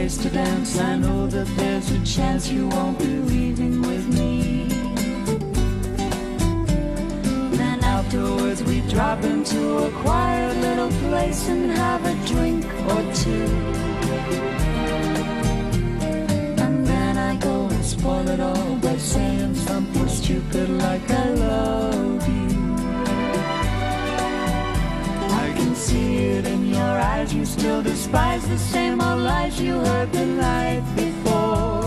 place to dance. I know that there's a chance you won't be leaving with me. Then afterwards we drop into a quiet little place and have a drink or two. And then I go and spoil it all by saying something stupid like I love you. I can see it in your eyes, you still despise the same old lies you heard the night before.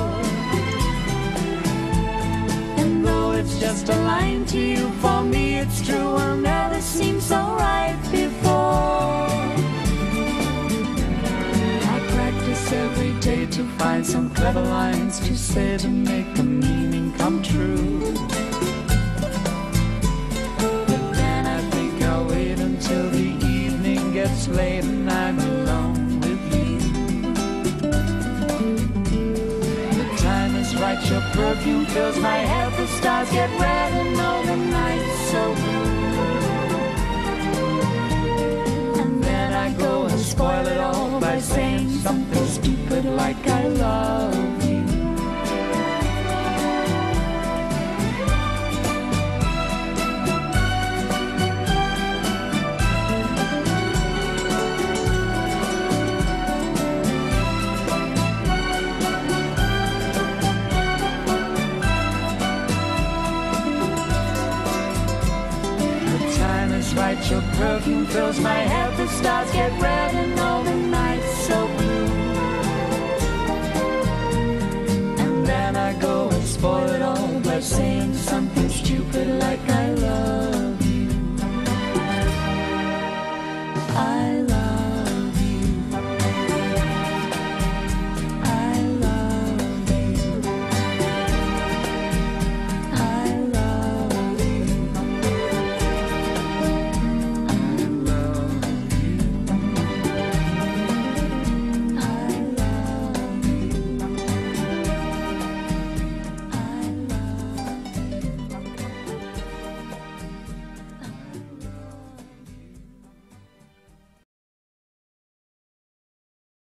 And though it's just a line to you, for me it's true, will never seem so right before. I practice every day to find some clever lines to say to make the meaning come true. But then I think I'll wait until the evening gets late and I'm alone with you. The time is right, your perfume fills my head, the stars get red and all the night's so blue. And then I go and spoil it all by saying something stupid like I love you. Right, your perfume fills my head, the stars get red and all the night's so blue. And then I go and spoil it all by saying something stupid like I